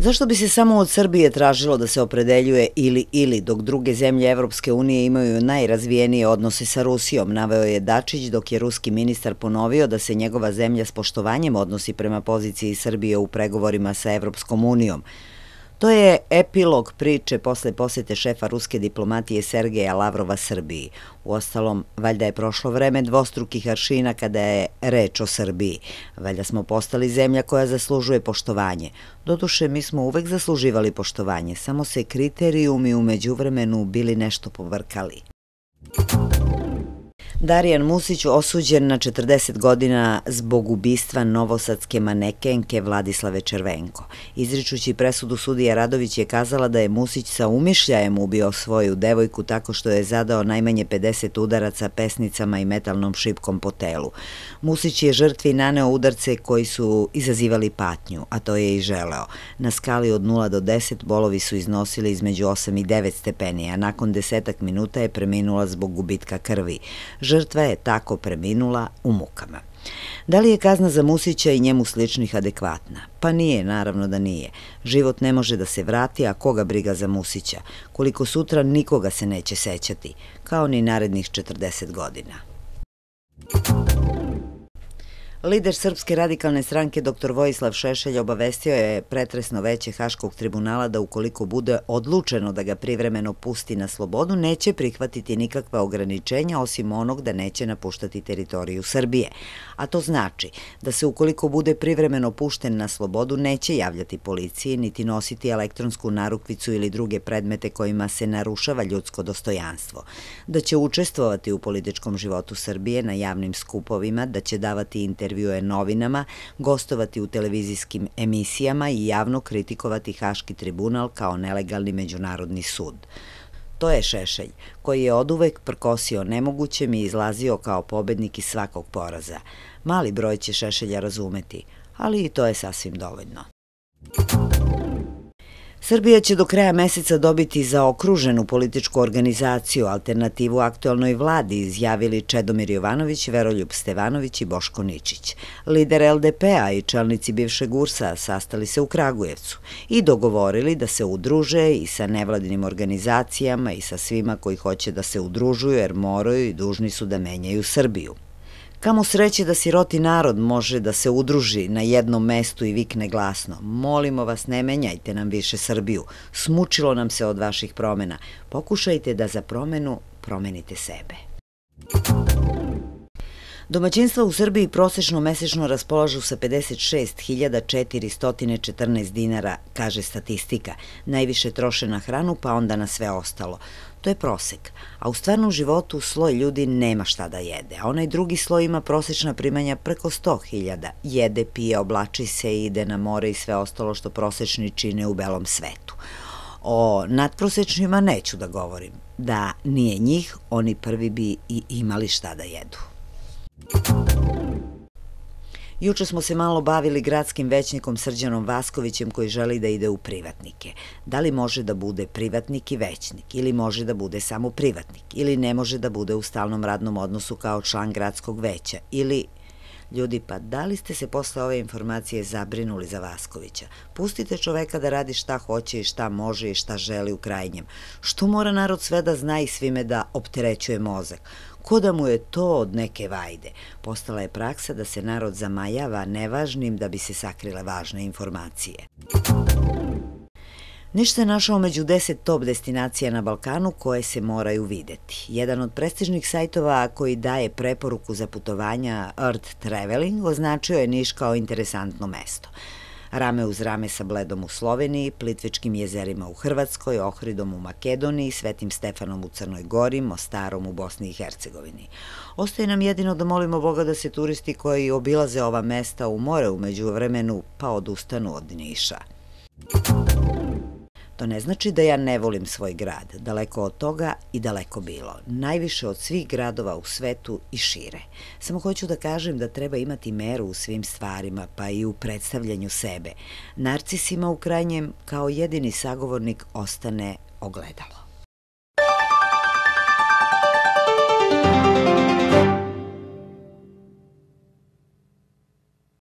Zašto bi se samo od Srbije tražilo da se opredeljuje ili, dok druge zemlje Evropske unije imaju najrazvijenije odnose sa Rusijom, naveo je Dačić, dok je ruski ministar ponovio da se njegova zemlja s poštovanjem odnosi prema poziciji Srbije u pregovorima sa Evropskom unijom. To je epilog priče posle posete šefa ruske diplomatije Sergeja Lavrova Srbiji. Uostalom, valjda je prošlo vreme dvostrukih aršina kada je reč o Srbiji. Valjda smo postali zemlja koja zaslužuje poštovanje. Doduše, mi smo uvek zasluživali poštovanje, samo se kriterijumi u međuvremenu bili nešto povrkali. Darijan Musić osuđen na 40 godina zbog ubistva novosadske manekenke Vladislave Červenko. Izričući presudu, sudija Radović je kazala da je Musić sa umišljajem ubio svoju devojku tako što je zadao najmanje 50 udaraca pesnicama i metalnom šipkom po telu. Musić je žrtvi naneo udarce koji su izazivali patnju, a to je i želeo. Na skali od 0 do 10 bolovi su iznosili između 8 i 9 stepeni, a nakon 10 minuta je preminula zbog gubitka krvi. Žrtva je tako preminula u mukama. Da li je kazna za Musića i njemu sličnih adekvatna? Pa nije, naravno da nije. Život ne može da se vrati, a koga briga za Musića? Koliko sutra nikoga se neće sećati, kao ni narednih 40 godina. Lider Srpske radikalne stranke dr. Vojislav Šešelj obavestio je pretresno veće Haškog tribunala da ukoliko bude odlučeno da ga privremeno pusti na slobodu, neće prihvatiti nikakva ograničenja osim onog da neće napuštati teritoriju Srbije. A to znači da se ukoliko bude privremeno pušten na slobodu neće javljati policiji niti nositi elektronsku narukvicu ili druge predmete kojima se narušava ljudsko dostojanstvo. Da će učestvovati u političkom životu Srbije na javnim skupovima, da će davati intervjue novinama, gostovati u televizijskim emisijama i javno kritikovati Haški tribunal kao nelegalni međunarodni sud. To je Šešelj, koji je oduvek prkosio nemogućem i izlazio kao pobednik iz svakog poraza. Mali broj će Šešelja razumeti, ali i to je sasvim dovoljno. Srbija će do kraja meseca dobiti zaokruženu političku organizaciju, alternativu aktuelnoj vladi, izjavili Čedomir Jovanović, Veroljub Stevanović i Boško Ničić. Lider LDP-a i čelnici bivšeg URS-a sastali se u Kragujevcu i dogovorili da se udruže i sa nevladinim organizacijama i sa svima koji hoće da se udružuju jer moraju i dužni su da menjaju Srbiju. Kamo sreće da siroti narod može da se udruži na jednom mestu i vikne glasno: molimo vas, ne menjajte nam više Srbiju, smučilo nam se od vaših promena, pokušajte da za promenu promenite sebe. Domaćinstva u Srbiji prosečno mesečno raspolažu sa 56.414 dinara, kaže statistika. Najviše troše na hranu, pa onda na sve ostalo. To je prosek, a u stvarnom životu sloj ljudi nema šta da jede, a onaj drugi sloj ima prosečna primanja preko 100.000. Jede, pije, oblači se, ide na more i sve ostalo što prosečni čine u belom svetu. O nadprosečnima neću da govorim. Da nije njih, oni prvi bi i imali šta da jedu. Juče smo se malo bavili gradskim većnikom Srđanom Vaskovićem koji želi da ide u privatnike. Da li može da bude privatnik i većnik, ili može da bude samo privatnik, ili ne može da bude u stalnom radnom odnosu kao član gradskog veća, ili... Ljudi, pa da li ste se posle ove informacije zabrinuli za Vaskovića? Pustite čoveka da radi šta hoće i šta može i šta želi u krajnjem. Što mora narod sve da zna i svime da opterećuje mozak? Ko da mu je to od neke vajde? Postala je praksa da se narod zamajava nevažnim da bi se sakrile važne informacije. Ništa je našao među 10 top destinacija na Balkanu koje se moraju videti. Jedan od prestižnih sajtova koji daje preporuku za putovanja, Earth Traveling, označio je Niš kao interesantno mesto. Rame uz rame sa Bledom u Sloveniji, Plitvičkim jezerima u Hrvatskoj, Ohridom u Makedoniji, Svetim Stefanom u Crnoj Gori, Mostarom u Bosni i Hercegovini. Ostaje nam jedino da molimo Boga da se turisti koji obilaze ova mesta umore u međuvremenu pa odustanu od Niša. To ne znači da ja ne volim svoj grad, daleko od toga i daleko bilo, najviše od svih gradova u svetu i šire. Samo hoću da kažem da treba imati meru u svim stvarima, pa i u predstavljanju sebe. Narcisima u krajnjem kao jedini sagovornik ostane ogledalo.